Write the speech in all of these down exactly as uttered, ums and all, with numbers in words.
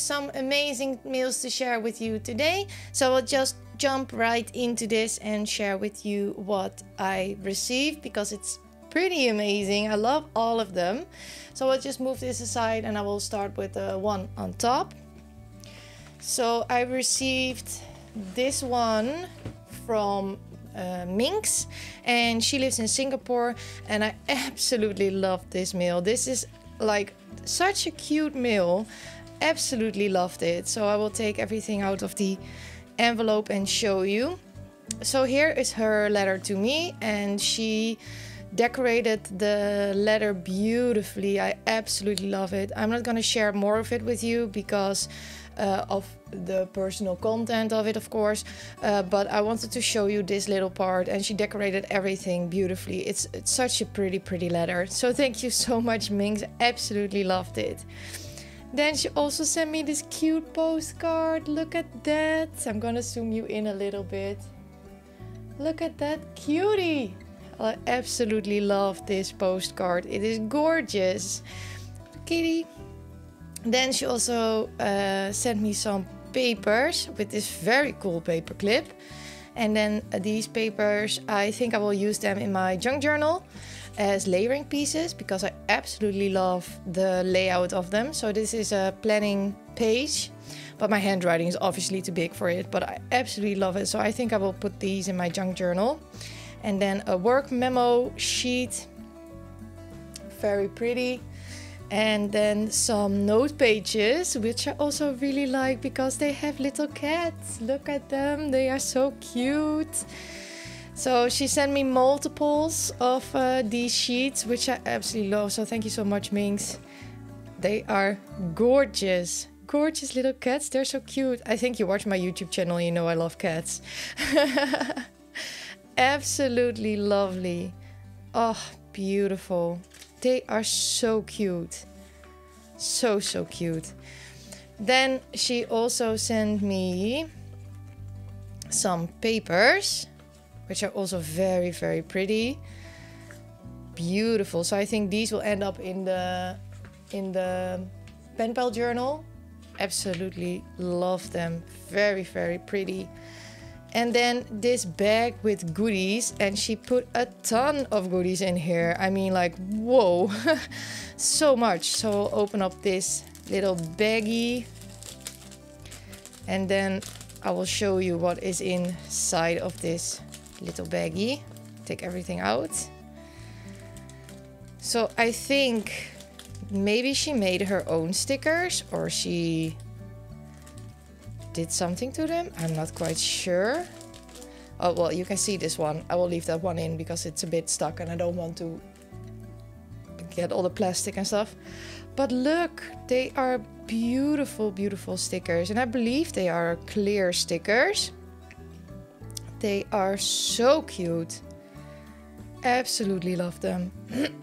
some amazing mails to share with you today. So I'll just jump right into this and share with you what I received, because it's pretty amazing. I love all of them. So I'll just move this aside and I will start with the one on top. So I received this one from uh, Minx, and she lives in Singapore, and I absolutely love this mail. This is like such a cute mail. Absolutely loved it. So I will take everything out of the envelope and show you. So here is her letter to me, and she decorated the letter beautifully. I absolutely love it. I'm not going to share more of it with you because uh, of the personal content of it, of course, uh, but I wanted to show you this little part, and she decorated everything beautifully. It's, it's such a pretty pretty letter. So thank you so much, Minx. Absolutely loved it. Then she also sent me this cute postcard. Look at that. I'm gonna zoom you in a little bit. Look at that cutie. I absolutely love this postcard. It is gorgeous. Kitty. Then she also uh, sent me some papers with this very cool paper clip. And then uh, these papers, I think I will use them in my junk journal as layering pieces, because I absolutely love the layout of them. So this is a planning page, but my handwriting is obviously too big for it, but I absolutely love it. So I think I will put these in my junk journal. And then a work memo sheet, very pretty. And then some note pages, which I also really like because they have little cats. Look at them, they are so cute. So she sent me multiples of uh, these sheets, which I absolutely love. So thank you so much, Minx. They are gorgeous. Gorgeous little cats, they're so cute. I think you watch my YouTube channel, you know I love cats. Absolutely lovely. Oh, beautiful. They are so cute. So, so cute. Then she also sent me some papers, which are also very, very pretty. Beautiful. So I think these will end up in the in the pen pal journal. Absolutely love them. Very, very pretty. And then this bag with goodies, and she put a ton of goodies in here. I mean, like, whoa, so much. So I'll open up this little baggie, and then I will show you what is inside of this little baggie. Take everything out. So I think maybe she made her own stickers, or she did something to them. I'm not quite sure. Oh, well, you can see this one. I will leave that one in because it's a bit stuck and I don't want to get all the plastic and stuff. But look, they are beautiful, beautiful stickers. And I believe they are clear stickers. They are so cute. Absolutely love them.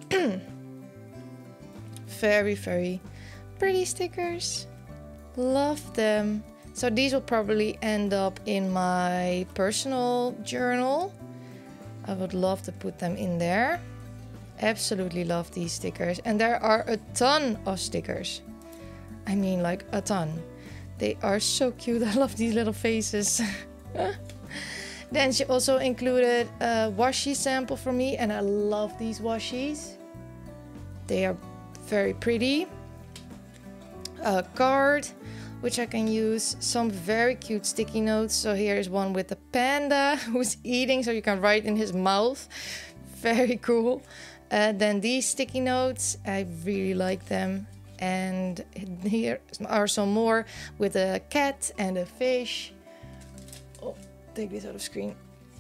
Very, very pretty stickers. Love them. So these will probably end up in my personal journal. I would love to put them in there. Absolutely love these stickers. And there are a ton of stickers. I mean, like a ton. They are so cute. I love these little faces. Then she also included a washi sample for me. And I love these washies. They are very pretty. A card, which I can use. Some very cute sticky notes. So here is one with a panda who's eating, so you can write in his mouth. Very cool. Uh, then these sticky notes, I really like them. And here are some more with a cat and a fish. Oh, take this out of screen.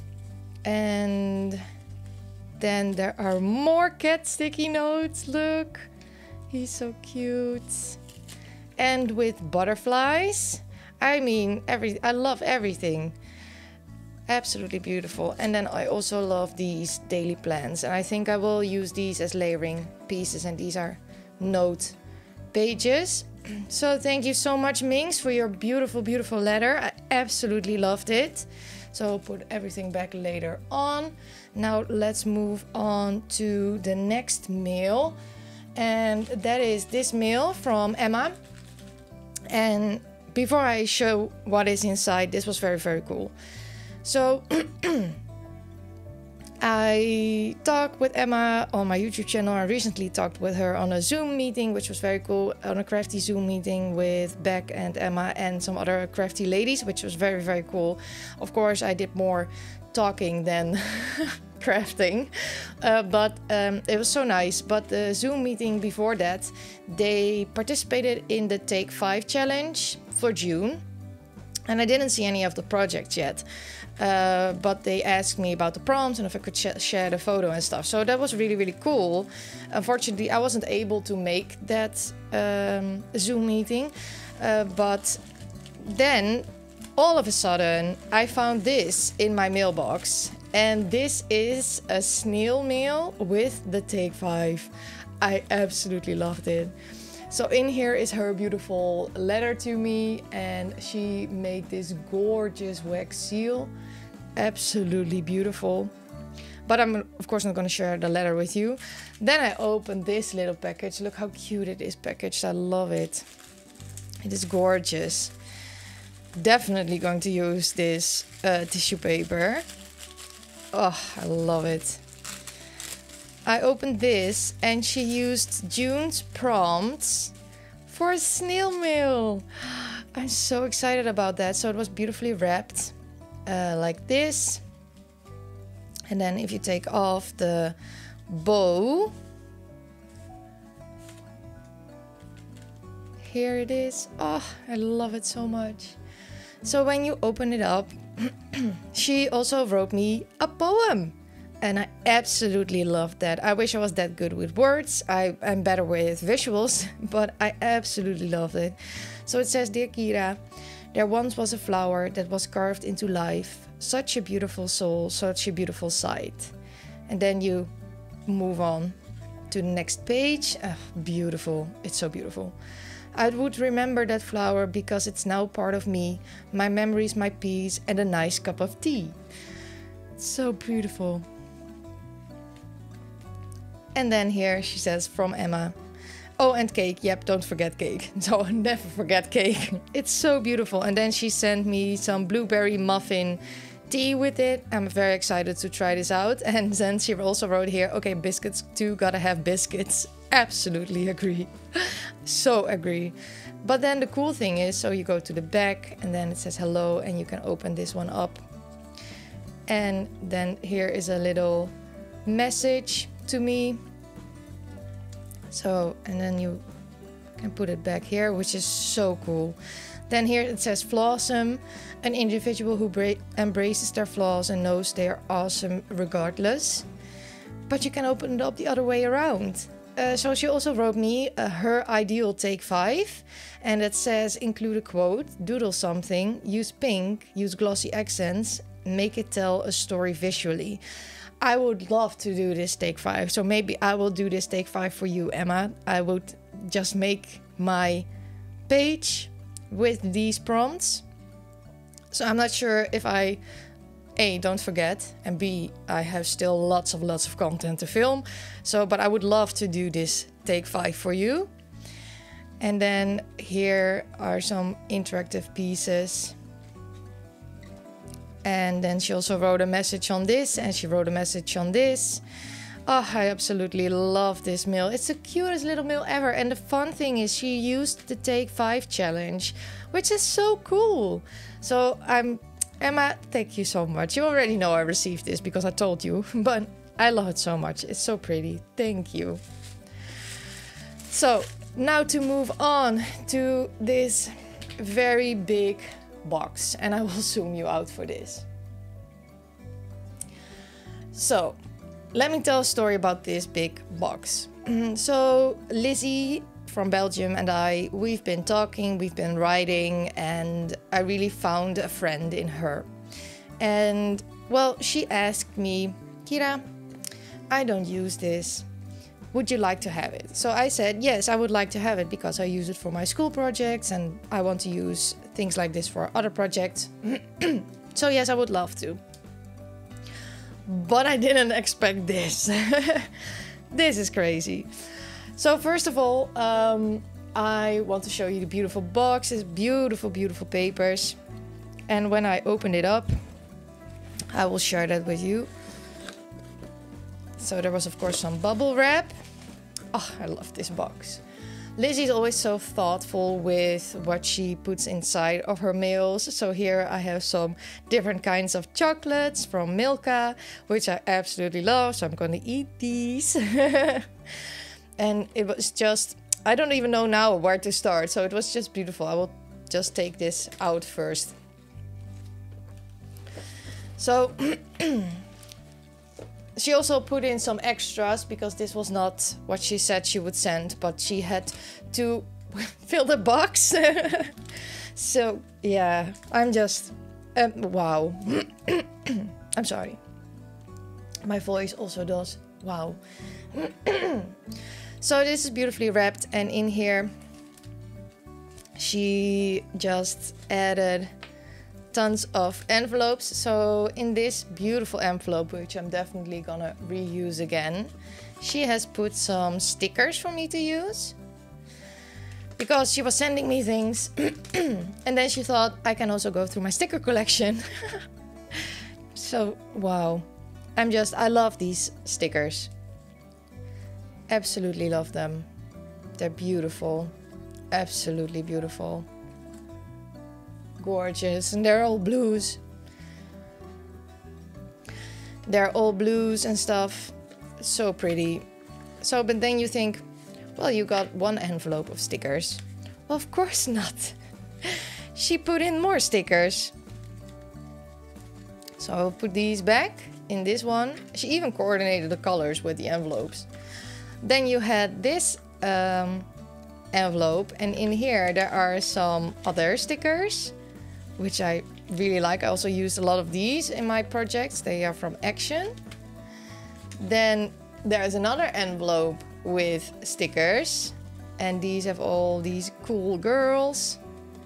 And then there are more cat sticky notes. Look, he's so cute. And with butterflies. I mean, every I love everything. Absolutely beautiful. And then I also love these daily plans, and I think I will use these as layering pieces, and these are note pages. So thank you so much, Minx, for your beautiful, beautiful letter. I absolutely loved it. So I'll put everything back later on. Now let's move on to the next mail. And that is this mail from Emma. And before I show what is inside, this was very, very cool. So I talked with Emma on my YouTube channel. I recently talked with her on a Zoom meeting, which was very cool, on a crafty Zoom meeting with Beck and Emma and some other crafty ladies, which was very, very cool. Of course, I did more talking than crafting, uh, but um, it was so nice. But the Zoom meeting before that, they participated in the Take Five challenge for June, and I didn't see any of the projects yet. Uh, but they asked me about the prompts and if I could sh share the photo and stuff. So that was really, really cool. Unfortunately, I wasn't able to make that um, Zoom meeting. Uh, but then, all of a sudden, I found this in my mailbox. And this is a snail mail with the Take Five. I absolutely loved it. So in here is her beautiful letter to me, and she made this gorgeous wax seal. Absolutely beautiful. But I'm of course not going to share the letter with you. Then I opened this little package. Look how cute it is packaged. I love it. It is gorgeous. Definitely going to use this uh, tissue paper. Oh, I love it. I opened this and she used June's prompts for a snail mail. I'm so excited about that. So it was beautifully wrapped uh, like this. And then if you take off the bow, here it is. Oh, I love it so much. So when you open it up, she also wrote me a poem. And I absolutely loved that. I wish I was that good with words. I am better with visuals, but I absolutely loved it. So it says, "Dear Kira, there once was a flower that was carved into life. Such a beautiful soul, such a beautiful sight." And then you move on to the next page. Oh, beautiful. It's so beautiful. "I would remember that flower because it's now part of me. My memories, my peace, and a nice cup of tea." So beautiful. And then here she says, "From Emma." Oh, and cake. Yep, don't forget cake. So never forget cake. It's so beautiful. And then she sent me some blueberry muffin tea with it. I'm very excited to try this out. And then she also wrote here, "Okay, biscuits too, gotta have biscuits." Absolutely agree. So agree. But then the cool thing is, so you go to the back and then it says hello, and you can open this one up. And then here is a little message to me. So, and then you can put it back here, which is so cool. Then here it says Flawsome, an individual who embraces their flaws and knows they are awesome regardless. But you can open it up the other way around. Uh, so she also wrote me uh, her ideal take five, and it says include a quote, doodle something, use pink, use glossy accents, make it tell a story visually. I would love to do this take five, so maybe I will do this take five for you, Emma. I would just make my page with these prompts. So I'm not sure if I, A, don't forget, and B, I have still lots of lots of content to film. So, but I would love to do this take five for you. And then here are some interactive pieces. And then she also wrote a message on this, and she wrote a message on this. Oh, I absolutely love this mail. It's the cutest little mail ever. And the fun thing is she used the Take Five challenge, which is so cool. So I'm, Emma, thank you so much. You already know I received this because I told you, but I love it so much. It's so pretty. Thank you. So now to move on to this very big box, and I will zoom you out for this. So let me tell a story about this big box. So Lizzie from Belgium and I, we've been talking, we've been writing, and I really found a friend in her. And well, she asked me, "Kira, I don't use this. Would you like to have it?" So I said, yes, I would like to have it because I use it for my school projects and I want to use things like this for other projects. So yes, I would love to. But I didn't expect this. This is crazy. So first of all, um, I want to show you the beautiful boxes, beautiful, beautiful papers. And when I open it up, I will share that with you. So there was, of course, some bubble wrap. Oh, I love this box. Lizzie's always so thoughtful with what she puts inside of her meals. So here I have some different kinds of chocolates from Milka, which I absolutely love. So I'm going to eat these. And it was just, I don't even know now where to start. So it was just beautiful. I will just take this out first. So she also put in some extras because this was not what she said she would send, but she had to fill the box. So yeah, I'm just, um, wow. I'm sorry. My voice also does, wow. So this is beautifully wrapped, and in here she just added tons of envelopes. So in this beautiful envelope, which I'm definitely gonna reuse again, she has put some stickers for me to use because she was sending me things and then she thought I can also go through my sticker collection. So wow, I'm just, I love these stickers. Absolutely love them. They're beautiful, absolutely beautiful. Gorgeous, and they're all blues. They're all blues and stuff. So pretty. So, but then you think, well, you got one envelope of stickers. Well, of course not. She put in more stickers. So I'll put these back in this one. She even coordinated the colors with the envelopes. Then you had this um, envelope, and in here there are some other stickers, which I really like. I also used a lot of these in my projects. They are from Action. Then there's another envelope with stickers, and these have all these cool girls.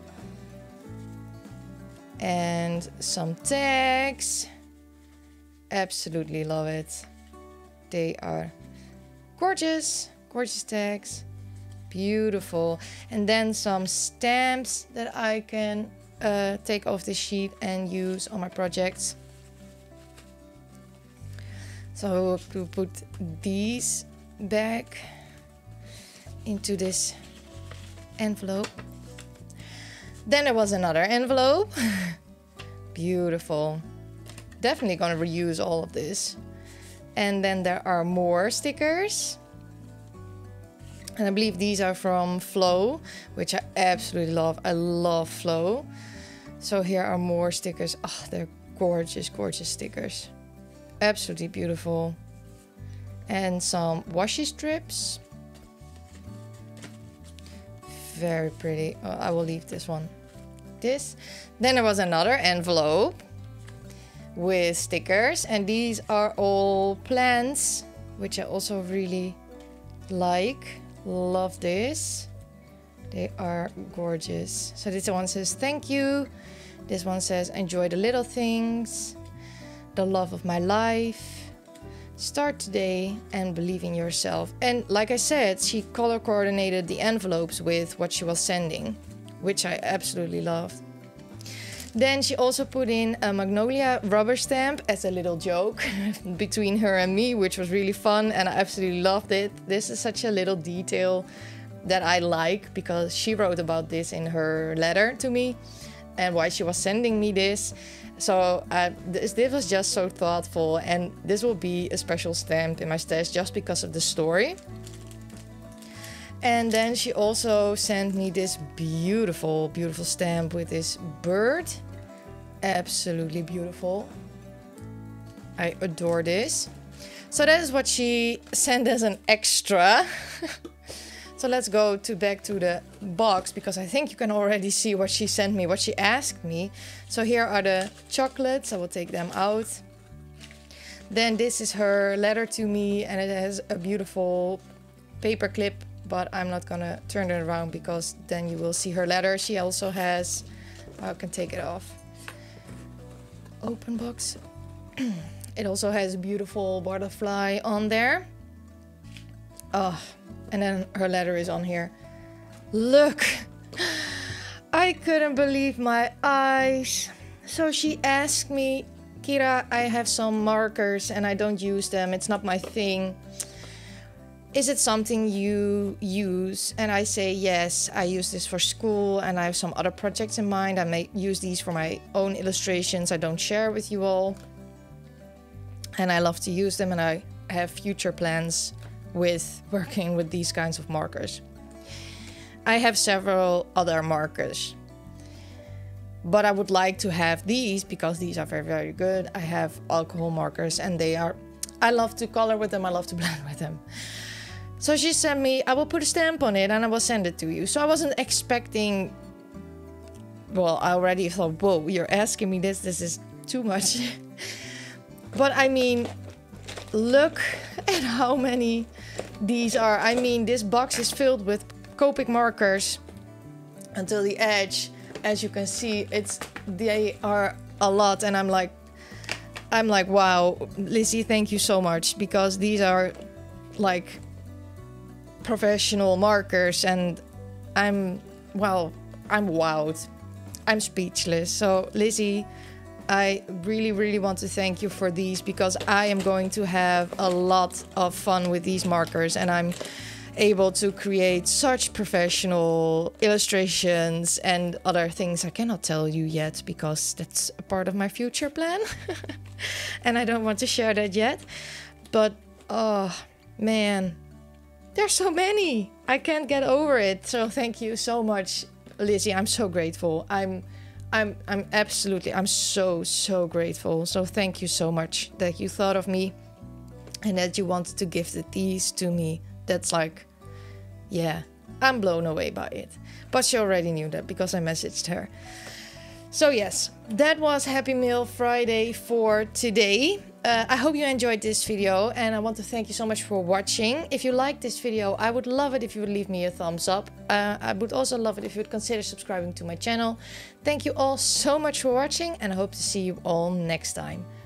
And some tags. Absolutely love it. They are gorgeous, gorgeous tags. Beautiful. And then some stamps that I can uh, take off the sheet and use on my projects. So to put these back into this envelope. Then there was another envelope. Beautiful. Definitely gonna reuse all of this. And then there are more stickers. And I believe these are from Flow, which I absolutely love. I love Flow. So here are more stickers. Oh, they're gorgeous, gorgeous stickers. Absolutely beautiful. And some washi strips. Very pretty. Oh, I will leave this one. This. Then there was another envelope with stickers, and these are all plants, which I also really like. Love this. They are gorgeous. So this one says thank you. This one says enjoy the little things, the love of my life, start today and believe in yourself. And like I said, she color coordinated the envelopes with what she was sending, which I absolutely loved. Then she also put in a Magnolia rubber stamp as a little joke between her and me, which was really fun, and I absolutely loved it. This is such a little detail that I like because she wrote about this in her letter to me and why she was sending me this. So uh, this, this was just so thoughtful, and this will be a special stamp in my stash just because of the story. And then she also sent me this beautiful, beautiful stamp with this bird. Absolutely beautiful. I adore this. So that is what she sent as an extra. So let's go to back to the box, because I think you can already see what she sent me, what she asked me. So here are the chocolates. I will take them out. Then this is her letter to me, and it has a beautiful paper clip, but I'm not gonna turn it around because then you will see her letter. She also has, I can take it off. Open box. It also has a beautiful butterfly on there. Oh, and then her letter is on here. Look, I couldn't believe my eyes. So she asked me, Kira, I have some markers and I don't use them. It's not my thing. Is it something you use? And I say, yes, I use this for school and I have some other projects in mind. I may use these for my own illustrations. I don't share with you all. And I love to use them and I have future plans with working with these kinds of markers. I have several other markers, but I would like to have these because these are very, very good. I have alcohol markers and they are, I love to color with them. I love to blend with them. So she sent me, I will put a stamp on it and I will send it to you. So I wasn't expecting, well, I already thought, whoa, you're asking me this, this is too much. But I mean, look at how many these are. I mean, this box is filled with Copic markers until the edge. As you can see, it's they are a lot, and I'm like, I'm like, wow, Lizzie, thank you so much, because these are like professional markers, and I'm, well, I'm wowed. I'm speechless. So Lizzie, I really, really want to thank you for these, because I am going to have a lot of fun with these markers, and I'm able to create such professional illustrations and other things I cannot tell you yet, because that's a part of my future plan. And I don't want to share that yet. But, oh, man, there's so many. I can't get over it. So thank you so much, Lizzie. I'm so grateful. I'm I'm I'm absolutely I'm so so grateful. So thank you so much that you thought of me and that you wanted to gift these to me. That's like, yeah, I'm blown away by it. But she already knew that because I messaged her. So yes, that was Happy Mail Friday for today. Uh, I hope you enjoyed this video, and I want to thank you so much for watching. If you liked this video, I would love it if you would leave me a thumbs up. Uh, I would also love it if you would consider subscribing to my channel. Thank you all so much for watching, and I hope to see you all next time.